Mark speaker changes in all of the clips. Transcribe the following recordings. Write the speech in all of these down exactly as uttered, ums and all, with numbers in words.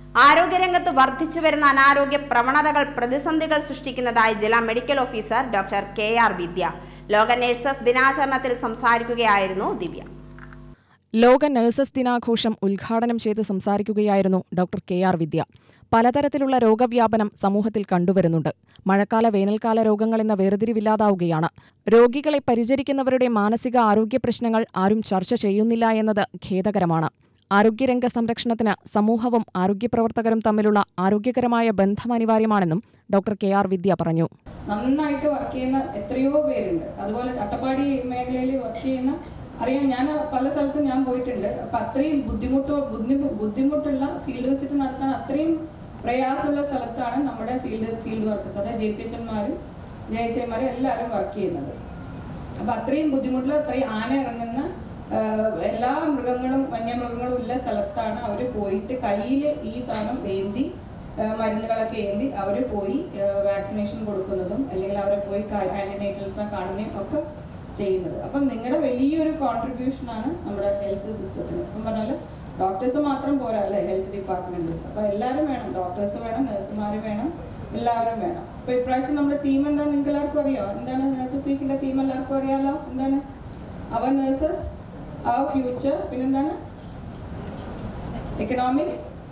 Speaker 1: ആരോഗ്യരംഗത്ത് വർദ്ധിച്ചുവരുന്ന അനാരോഗ്യ പ്രവണതകൾ പ്രതിസന്ധികൾ സൃഷ്ടിക്കുന്നതായി ജില്ലാ medical officer doctor K R Vidya ലോക നഴ്സസ് ദിനാചരണത്തിൽ സംസാരിക്കുകയായിരുന്നു ദിവ്യ.
Speaker 2: ലോക നഴ്സസ് ദിനാഘോഷം ഉദ്ഘാടനം ചെയ്ത് സംസാരിക്കുകയായിരുന്നു ഡോക്ടർ കെ ആർ വിദ്യ. പലതരത്തിലുള്ള രോഗവ്യാപനം സമൂഹത്തിൽ കണ്ടുവരുന്നുണ്ട്. മഴക്കാല വേനൽക്കാല രോഗങ്ങളെന്ന വേർതിരിവില്ലാതാവുകയാണ്. രോഗികളെ പരിചരിക്കുന്നവരുടെ മാനസിക ആരോഗ്യ പ്രശ്നങ്ങൾ ആരും ചർച്ച ചെയ്യുന്നില്ല എന്നത് ഖേദകരമാണ്. ആരോഗ്യരംഗ സംരക്ഷണത്തിന് സമൂഹവും ആരോഗ്യപ്രവർത്തകരും തമ്മിലുള്ള ആരോഗ്യകരമായ ബന്ധം അനിവാര്യമാണെന്നും ഡോക്ടർ കെ ആർ വിദ്യ പറഞ്ഞു.
Speaker 3: നന്നായിട്ട് വർക്ക് ചെയ്യുന്ന എത്രയോ പേരുണ്ട്. അതുപോലെ അട്ടപ്പാടി മേഖലയിൽ വർക്ക് ചെയ്യുന്ന അറിയാം, ഞാൻ പല സ്ഥലത്തും ഞാൻ പോയിട്ടുണ്ട്. അപ്പം അത്രയും ബുദ്ധിമുട്ടോ ബുദ്ധിമുട്ടുള്ള ഫീൽഡ് വിസിറ്റ് നടത്താൻ അത്രയും പ്രയാസമുള്ള സ്ഥലത്താണ് നമ്മുടെ ഫീൽഡ് ഫീൽഡ് വർക്കേഴ്സ്, അതായത് ജെ പി എച്ച് എൻമാരും ജെ എച്ച് എമാരും എല്ലാവരും വർക്ക് ചെയ്യുന്നത്. അപ്പം അത്രയും ബുദ്ധിമുട്ടുള്ള അത്രയും ആന ഇറങ്ങുന്ന എല്ലാ മൃഗങ്ങളും വന്യമൃഗങ്ങളും ഉള്ള സ്ഥലത്താണ് അവർ പോയിട്ട് കയ്യിൽ ഈ സാധനം ഏന്തി മരുന്നുകളൊക്കെ ഏന്തി അവർ പോയി വാക്സിനേഷൻ കൊടുക്കുന്നതും അല്ലെങ്കിൽ അവരെ പോയി ആന്റിനേറ്റൽസിനെ കാണുന്നതും ഒക്കെ ചെയ്യുന്നത്. അപ്പം നിങ്ങളുടെ വലിയൊരു കോൺട്രിബ്യൂഷനാണ് നമ്മുടെ ഹെൽത്ത് സിസ്റ്റത്തിന്. അപ്പം പറഞ്ഞാൽ ഡോക്ടേഴ്സ് മാത്രം പോരാ അല്ലേ ഹെൽത്ത് ഡിപ്പാർട്ട്മെന്റിൽ. അപ്പം എല്ലാവരും വേണം, ഡോക്ടേഴ്സ് വേണം, നഴ്സുമാർ വേണം, എല്ലാവരും വേണം. അപ്പോൾ ഇപ്രാവശ്യം നമ്മുടെ തീം എന്താണ് നിങ്ങൾക്ക് എല്ലാവർക്കും അറിയോ? എന്താണ് നഴ്സസ് വീക്കിന്റെ തീം? എല്ലാവർക്കും അറിയാലോ. എന്താണ്? അവർ നഴ്സസ് അവർ ഫ്യൂച്ചർ. പിന്നെന്താണ്? Economic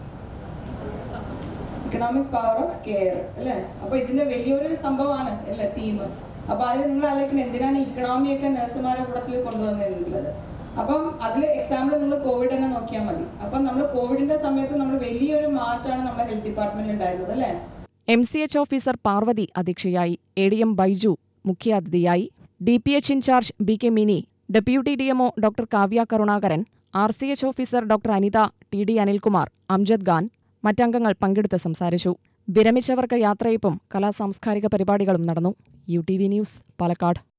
Speaker 3: economic power of care അല്ലേ? അപ്പൊ ഇതിന്റെ വലിയൊരു സംഭവമാണ് അല്ലേ തീം. അപ്പൊ അതിൽ നിങ്ങൾ ആലോചിക്കണം എന്തിനാണ് ഇക്കണോമിയൊക്കെ നഴ്സുമാരുടെ കൂട്ടത്തിൽ കൊണ്ടുവന്നിട്ടുള്ളത്. അപ്പം അതിൽ എക്സാമ്പിൾ നിങ്ങൾ കോവിഡ് തന്നെ നോക്കിയാൽ മതി. അപ്പം നമ്മൾ കോവിഡിന്റെ സമയത്ത് നമ്മൾ വലിയൊരു മാറ്റമാണ് നമ്മുടെ ഹെൽത്ത് ഡിപ്പാർട്ട്മെന്റിൽ ഉണ്ടായിരുന്നത് അല്ലേ?
Speaker 2: M C H officer Parvathy അധ്യക്ഷയായി. എ ഡി എം ബൈജു മുഖ്യാതിഥിയായി. D P H incharge B K Mini, deputy D MO doctor Kavya Karunakaran, R C H officer doctor Anitha, T D Anilkumar, Amjad Khan മറ്റംഗങ്ങൾ പങ്കെടുത്ത് സംസാരിച്ചു. വിരമിച്ചവർക്ക് യാത്രയപ്പും കലാ സാംസ്കാരിക പരിപാടികളും നടന്നു. U T V news, Palakkad.